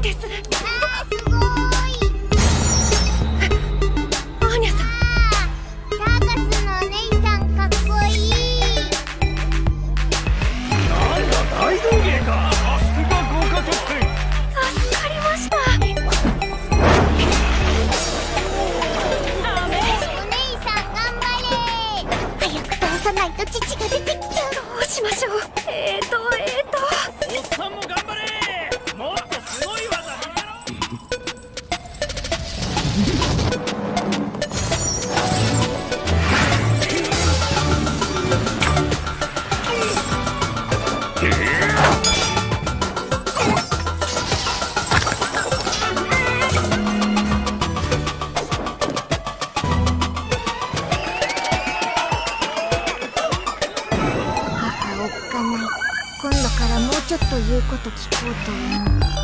です。 すごい。 アーニャさん。 サーカスのお姉さんかっこいい。 なんだ大道芸か。さすが豪華客船。 助かりました。 お姉さん頑張れ。早く倒さないと父が出てきちゃう。 どうしましょう。 おっさんも頑張れ。もっとすごい技見せろ。 母おっかない。今度からもうちょっと言うこと聞こうと思う。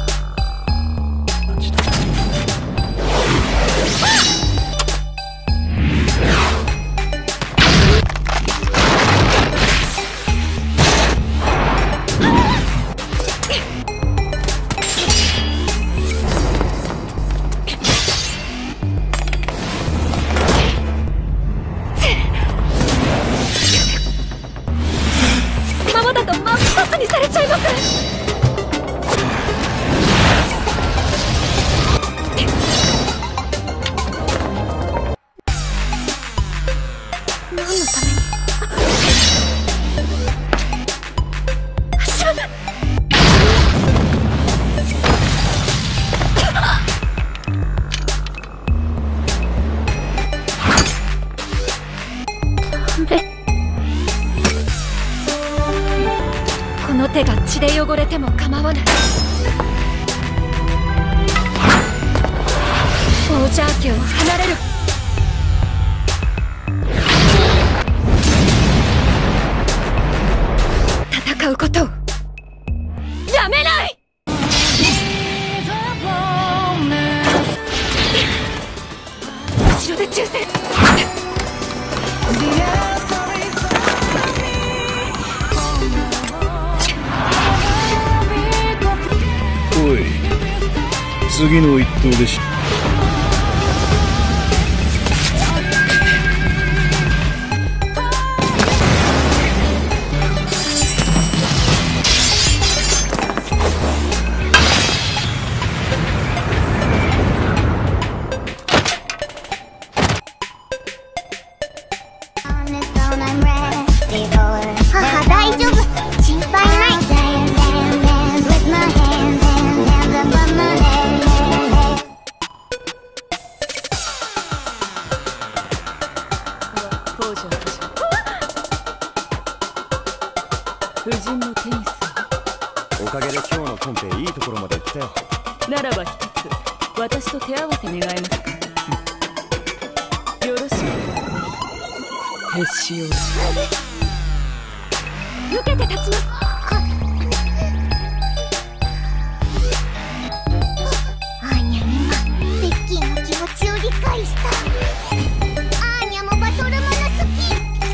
ままだと真っ二つにされちゃいます。何のために。知らない。この手が血で汚れても構わない。オージャー家を離れる。戦うことをやめない。後ろで抽選。 おい、次の一投でし。 母大丈夫。心配ない。 夫人のテニスおかげで今日のコンペいいところまで行ったよ。 ならば一つ私と手合わせ願えますか。よろしく。へし折る。 受けて立ちます。 アーニャ今ベッキーの気持ちを理解した。アーニャもバトルもの好き。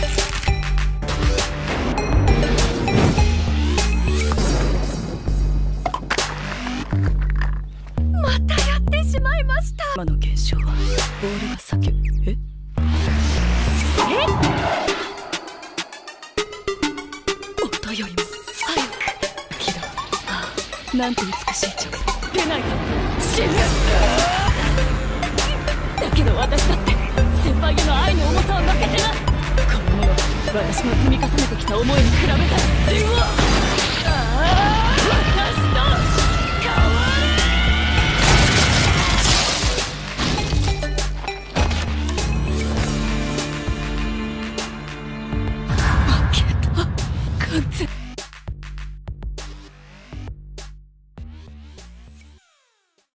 またやってしまいました。 今の現象はボールが先。音よりも早く。キラ。ああ、なんて美しい直線。出ないと死ぬ。だけど私だって先輩への愛の重さは負けてない。このものは私の積み重ねてきた思いに比べ